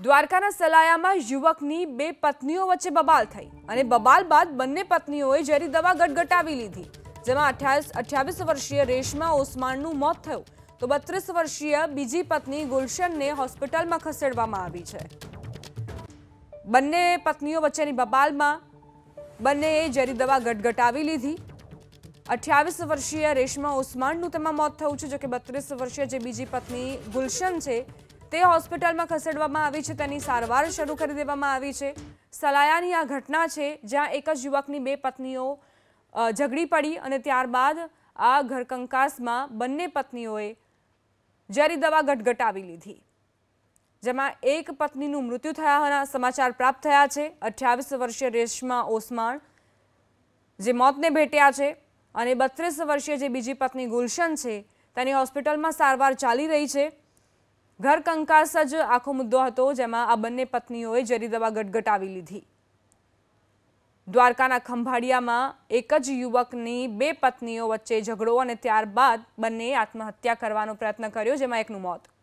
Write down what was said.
દ્વારકાના સલાયામાં યુવકની બે પત્નીઓ વચ્ચે બબાલ થઈ અને બબાલ બાદ બંને પત્નીઓએ ઝેરી દવા ગટગટાવી લીધી, જેમાં 28 વર્ષીય રેશમા ઓસમાણનું મોત થયું તો 32 વર્ષીય બીજી પત્ની ગુલશનને હોસ્પિટલમાં ખસેડવામાં આવી છે। બંને પત્નીઓ વચ્ચેની બબાલમાં બંનેએ ઝેરી દવા ગટગટાવી લીધી। 28 વર્ષીય રેશમા ઓસમાણનું તેમાં મોત થયું છે, જો કે 32 વર્ષીય જે બીજી પત્ની ગુલશન છે તે હોસ્પિટલમાં ખસેડવામાં આવી છે, તેની સારવાર શરૂ કરી દેવામાં આવી છે। સલાયાની આ ઘટના છે જ્યાં એક જ યુવકની બે પત્નીઓ ઝઘડી પડી અને ત્યારબાદ આ ઘરકંકાસમાં બંને પત્નીઓએ ઝેરી દવા ગટગટાવી લીધી, જેમાં એક પત્નીનું મૃત્યુ થયાના સમાચાર પ્રાપ્ત થયા છે। 28 વર્ષીય રેશમા ઓસમાણ જે મોતને ભેટ્યા છે અને 32 વર્ષીય જે બીજી પત્ની ગુલશન છે તેની હોસ્પિટલમાં સારવાર ચાલી રહી છે। ઘર કંકાસ જ આખો મુદ્દો હતો, જેમાં આ બંને પત્નીઓએ ઝેરી દવા ગટગટાવી લીધી। દ્વારકાના ખંભાળિયામાં એક જ યુવકની બે પત્નીઓ વચ્ચે ઝઘડો અને ત્યારબાદ બંનેએ આત્મહત્યા કરવાનો પ્રયત્ન કર્યો, જેમાં એકનું મોત